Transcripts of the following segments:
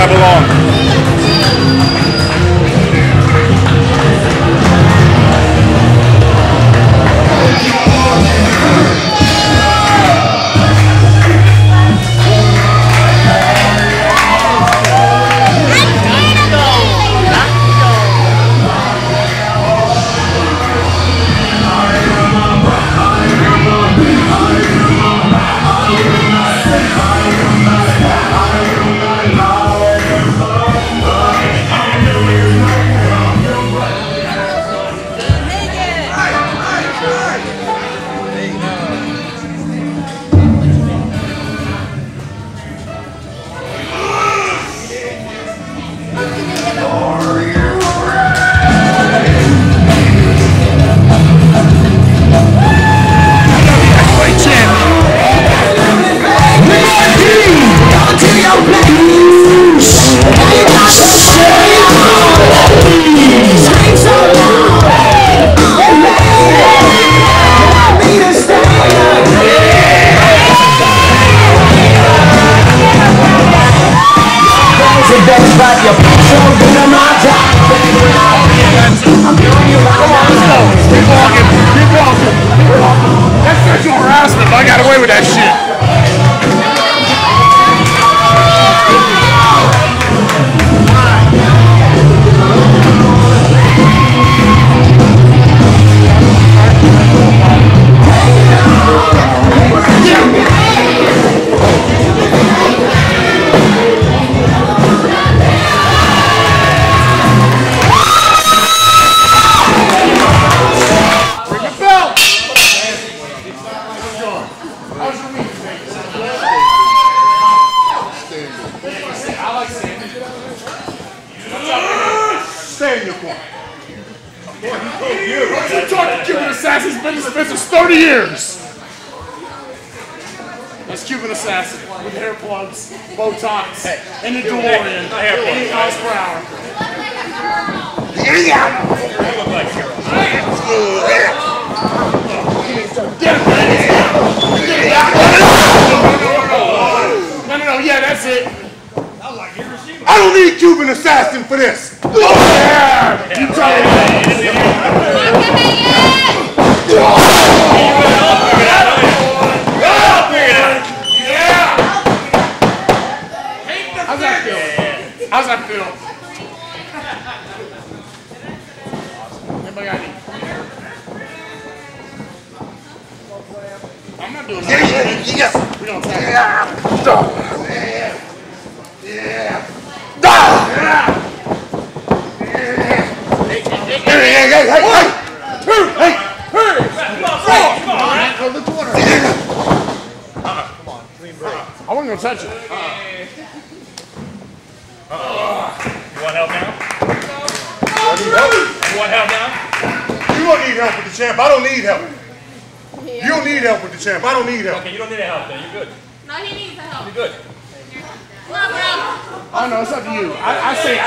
I belong. That's sexual harassment, but I got away with that shit. Stay in your corner. Don't you talk to Cuban Assassin's been in the business 30 years. That's Cuban Assassin with hair plugs, Botox, and the DeLorean, 8 miles per hour. No, yeah, that's it. I don't need Cuban Assassin for this. Oh, yeah! You try it. Yeah! How's that feel? How's that feel? Anybody got any? I'm not doing that. Yeah. We don't tag. Yeah. I wasn't gonna touch it. You want help now? You want help now? You don't need help with the champ. I don't need help. You don't need help with the champ. I don't need help. Okay, you don't need help then. You're good. No, he needs the help. You're good. Come on, bro. I don't know. It's up to you. I say.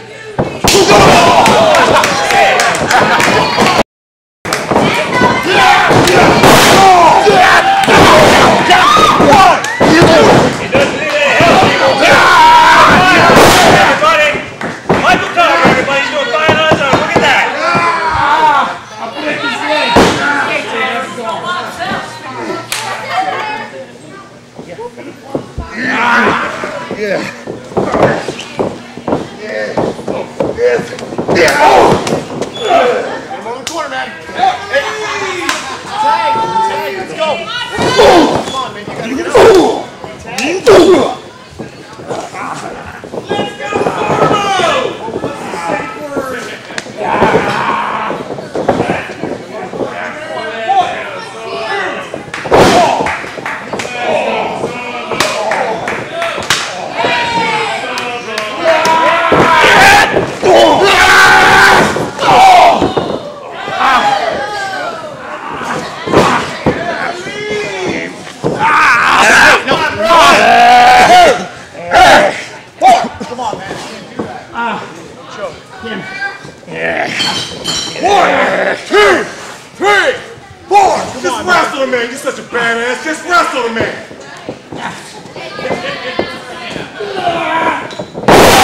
Man, you're such a badass. Just wrestle the man.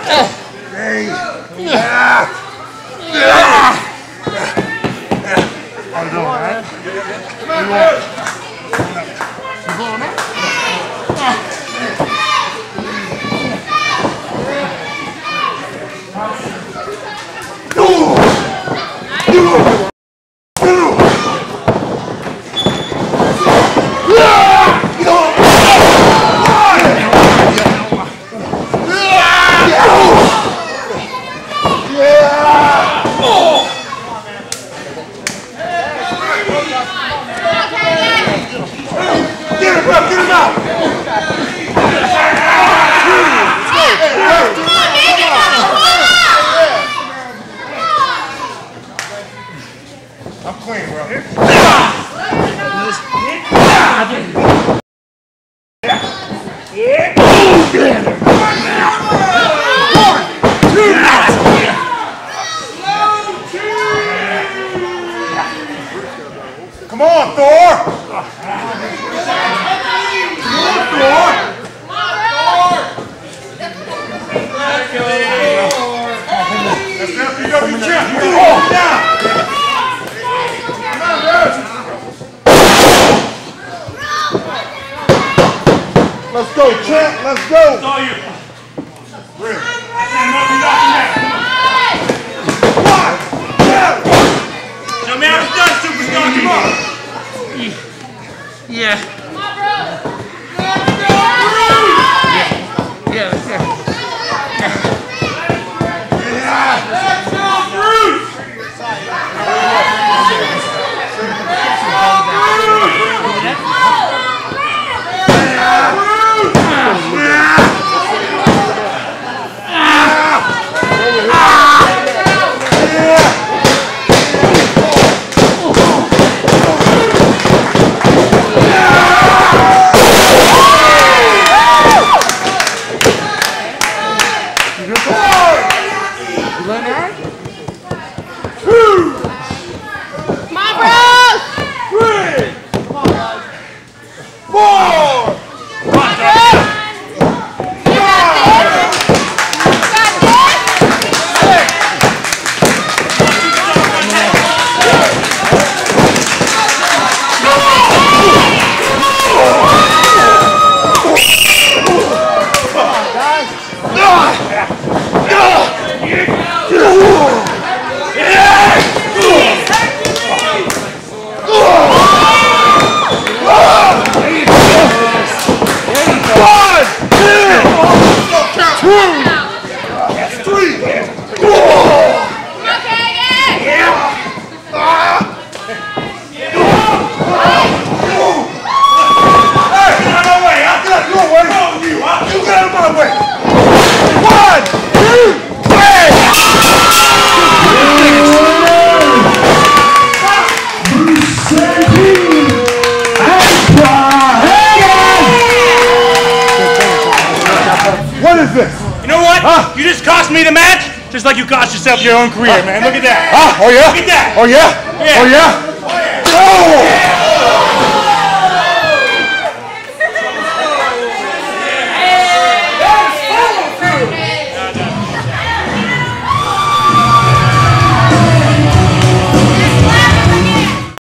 I'm clean, bro. Come on, Thor! That's the FPW champ. Let's go, champ. Let's go. It's all you. Really? Your man is done, superstar. Come on. Yeah. Come on, bro. Yeah. Let's go, Bruce. What is this? You know what? Huh? You just cost me the match, just like you cost yourself your own career, man. Look at that. Oh yeah? Look at that. Oh yeah? Yeah. Oh yeah? Oh!